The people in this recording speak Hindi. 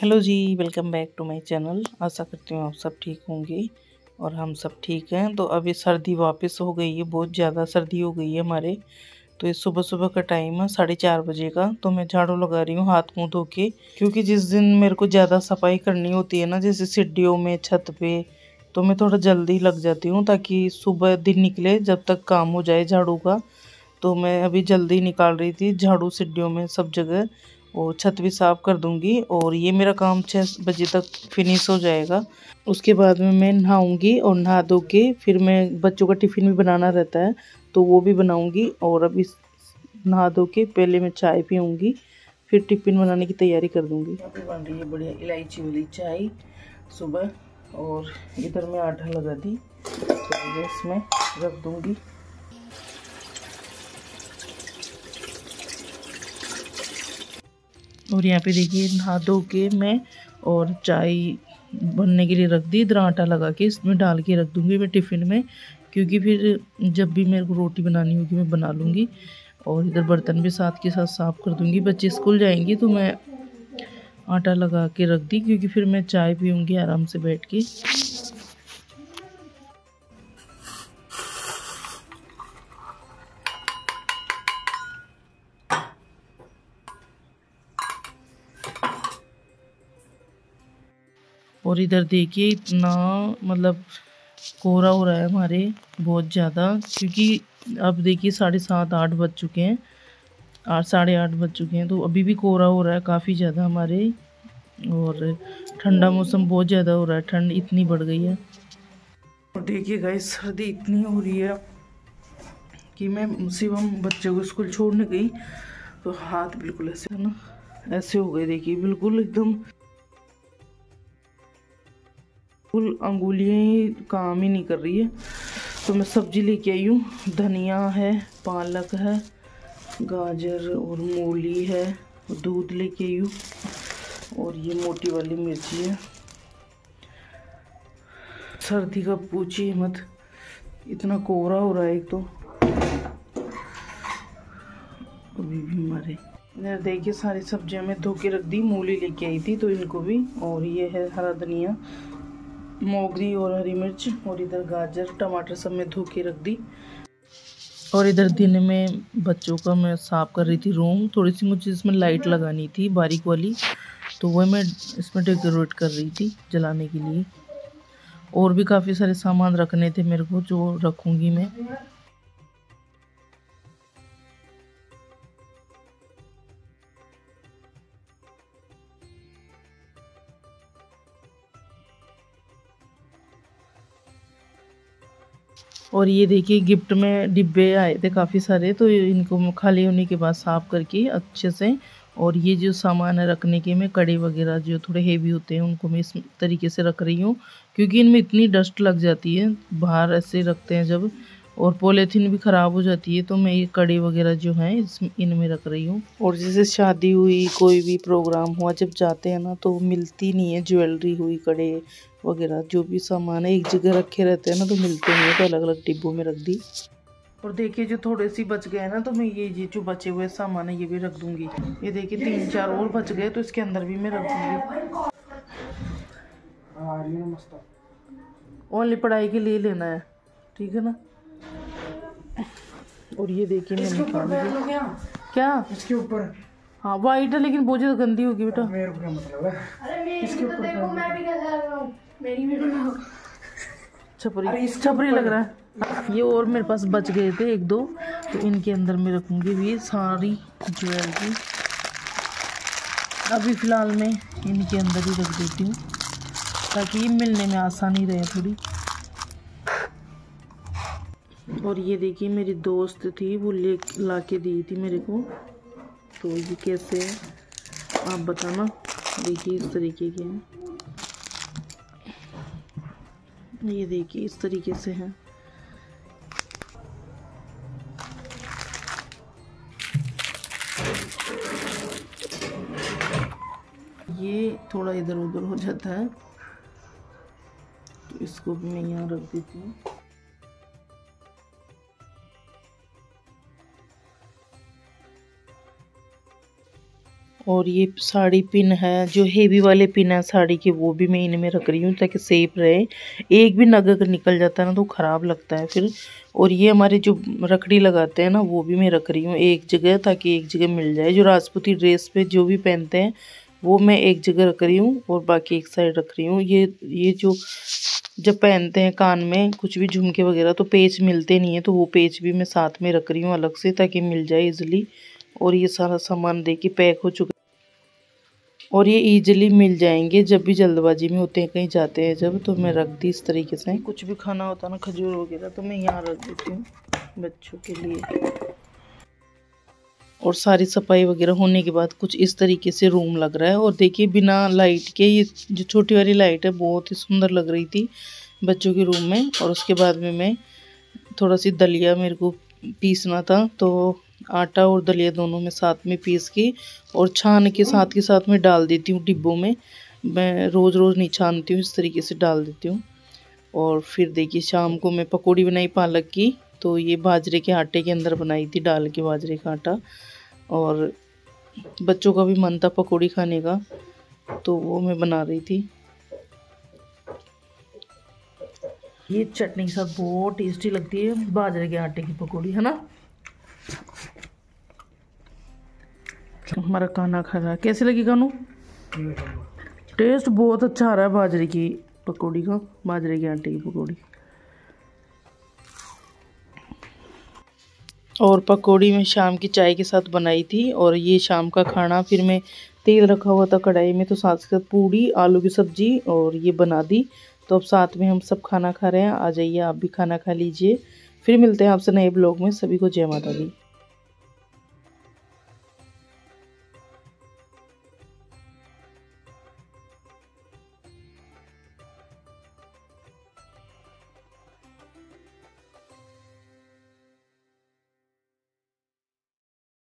हेलो जी, welcome back to my channel. आशा करती हूँ आप सब ठीक होंगे और हम सब ठीक हैं। तो अभी सर्दी वापस हो गई है, बहुत ज़्यादा सर्दी हो गई है हमारे। तो ये सुबह सुबह का टाइम है 4:30 बजे का। तो मैं झाड़ू लगा रही हूँ हाथ मुँह धो के, क्योंकि जिस दिन मेरे को ज़्यादा सफाई करनी होती है ना, जैसे सीढ़ियों में, छत पे, तो मैं थोड़ा जल्दी लग जाती हूँ ताकि सुबह दिन निकले जब तक काम हो जाए झाड़ू का। तो मैं अभी जल्दी निकाल रही थी झाड़ू सीढ़ियों में सब जगह, और छत भी साफ़ कर दूंगी। और ये मेरा काम 6 बजे तक फिनिश हो जाएगा। उसके बाद में मैं नहाऊंगी और नहा धो के फिर मैं बच्चों का टिफ़िन भी बनाना रहता है, तो वो भी बनाऊंगी। और अभी नहा धो के पहले मैं चाय पीऊँगी, फिर टिफ़िन बनाने की तैयारी कर दूंगी। यहाँ पे बन रही है बढ़िया इलायची वाली चाय सुबह। और इधर मैं आटा लगा दी, तो इसमें रख दूंगी। और यहाँ पे देखिए नहा धो के मैं और चाय बनने के लिए रख दी। इधर आटा लगा के इसमें डाल के रख दूँगी मैं टिफ़िन में, क्योंकि फिर जब भी मेरे को रोटी बनानी होगी मैं बना लूँगी। और इधर बर्तन भी साथ के साथ साफ़ कर दूँगी। बच्चे स्कूल जाएंगे तो मैं आटा लगा के रख दी, क्योंकि फिर मैं चाय पीऊँगी आराम से बैठ के। और इधर देखिए इतना मतलब कोहरा हो रहा है हमारे, बहुत ज़्यादा। क्योंकि अब देखिए 7:30-8 बज चुके हैं, 8-8:30 बज चुके हैं, तो अभी भी कोहरा हो रहा है काफ़ी ज़्यादा हमारे। और ठंडा मौसम बहुत ज़्यादा हो रहा है, ठंड इतनी बढ़ गई है। और देखिए गाइस सर्दी इतनी हो रही है कि मैं शिवम बच्चे को स्कूल छोड़ने गई तो हाथ बिल्कुल ऐसे है ना, ऐसे हो गए। देखिए बिल्कुल एकदम अंगुलियाँ ही काम ही नहीं कर रही है। तो मैं सब्जी लेके आई हूँ, धनिया है, पालक है, गाजर और मूली है, दूध लेके आई हूँ, और ये मोटी वाली मिर्ची है। सर्दी का पूछिए मत, इतना कोहरा हो रहा है। एक तो अभी भी हमारे इधर देखिए सारी सब्जियां मैं धो के रख दी। मूली लेके आई थी तो इनको भी, और ये है हरा धनिया, मोगरी और हरी मिर्च, और इधर गाजर टमाटर सब मैं धो के रख दी। और इधर दिन में बच्चों का मैं साफ़ कर रही थी रूम। थोड़ी सी मुझे इसमें लाइट लगानी थी बारीक वाली, तो वह मैं इसमें डेकोरेट कर रही थी जलाने के लिए। और भी काफ़ी सारे सामान रखने थे मेरे को, जो रखूँगी मैं। और ये देखिए गिफ्ट में डिब्बे आए थे काफ़ी सारे, तो इनको खाली होने के बाद साफ़ करके अच्छे से। और ये जो सामान है रखने के, मैं कड़े वगैरह जो थोड़े हेवी होते हैं उनको मैं इस तरीके से रख रही हूँ, क्योंकि इनमें इतनी डस्ट लग जाती है बाहर ऐसे रखते हैं जब, और पॉलीथीन भी ख़राब हो जाती है। तो मैं ये कड़े वगैरह जो हैं इनमें रख रही हूँ। और जैसे शादी हुई, कोई भी प्रोग्राम हुआ, जब जाते हैं ना तो मिलती नहीं है ज्वेलरी हुई, कड़े वगैरह जो भी सामान है एक जगह रखे रहते हैं ना, तो मिलते नहीं है, तो अलग अलग डिब्बों में रख दी। और देखिए जो थोड़े सी बच गए ना, तो मैं ये जो बचे हुए सामान है ये भी रख दूंगी। ये देखिए 3-4 और बच गए, तो इसके अंदर भी मैं रख दूंगी। ओनली पढ़ाई के लिए लेना है, ठीक है ना। और ये देखिए मैं निकाल दी। क्या इसके ऊपर? हाँ वाइट है, लेकिन बहुत ज़्यादा गंदी होगी बेटा। मेरे को क्या मतलब है इसके ऊपर? छपरी लग रहा है ये। और मेरे पास बच गए थे 1-2, तो इनके अंदर मैं रखूँगी भी सारी ज्वेलरी। अभी फ़िलहाल मैं इनके अंदर ही रख देती हूँ, ताकि ये मिलने में आसानी रहे थोड़ी। और ये देखिए मेरी दोस्त थी, वो ला के दी थी मेरे को। तो ये कैसे है आप बताना। देखिए इस तरीके के हैं, ये देखिए इस तरीके से हैं। ये थोड़ा इधर उधर हो जाता है, तो इसको भी मैं यहाँ रख देती हूँ। और ये साड़ी पिन है, जो हेवी वाले पिन है साड़ी के, वो भी मैं इनमें रख रही हूँ ताकि सेफ रहे। एक भी नग अगर निकल जाता है ना तो ख़राब लगता है फिर। और ये हमारे जो रखड़ी लगाते हैं ना, वो भी मैं रख रही हूँ एक जगह, ताकि एक जगह मिल जाए। जो राजपूती ड्रेस पे जो भी पहनते हैं वो मैं एक जगह रख रही हूँ और बाकी एक साइड रख रही हूँ। ये जो जब पहनते हैं कान में कुछ भी झुमके वगैरह, तो पेच मिलते नहीं है, तो वो पेच भी मैं साथ में रख रही हूँ अलग से, ताकि मिल जाए इजीली। और ये सारा सामान देखिए पैक हो चुका, और ये इजीली मिल जाएंगे जब भी जल्दबाजी में होते हैं कहीं जाते हैं जब, तो मैं रख दी इस तरीके से। कुछ भी खाना होता है ना, खजूर वगैरह, तो मैं यहाँ रख देती हूँ बच्चों के लिए। और सारी सफाई वगैरह होने के बाद कुछ इस तरीके से रूम लग रहा है। और देखिए बिना लाइट के, ये जो छोटी वाली लाइट है बहुत ही सुंदर लग रही थी बच्चों के रूम में। और उसके बाद में मैं थोड़ा सी दलिया, मेरे को पीसना था, तो आटा और दलिया दोनों में साथ में पीस के और छान के साथ में डाल देती हूँ डिब्बों में। मैं रोज़ रोज़ नहीं छानती हूँ, इस तरीके से डाल देती हूँ। और फिर देखिए शाम को मैं पकौड़ी बनाई पालक की, तो ये बाजरे के आटे के अंदर बनाई थी, डाल के बाजरे का आटा। और बच्चों का भी मन था पकौड़ी खाने का, तो वो मैं बना रही थी। ये चटनी के साथ बहुत टेस्टी लगती है बाजरे के आटे की पकौड़ी, है ना। हमारा खाना खा रहा है, कैसे लगी कानू? टेस्ट बहुत अच्छा आ रहा है बाजरे की पकौड़ी का, बाजरे के आटे की पकौड़ी। और पकौड़ी मैं शाम की चाय के साथ बनाई थी। और ये शाम का खाना फिर मैं, तेल रखा हुआ था कढ़ाई में, तो साथ के साथ पूड़ी आलू की सब्जी और ये बना दी। तो अब साथ में हम सब खाना खा रहे हैं, आ जाइए आप भी खाना खा लीजिए। फिर मिलते हैं आपसे नए ब्लॉग में। सभी को जय माता दी।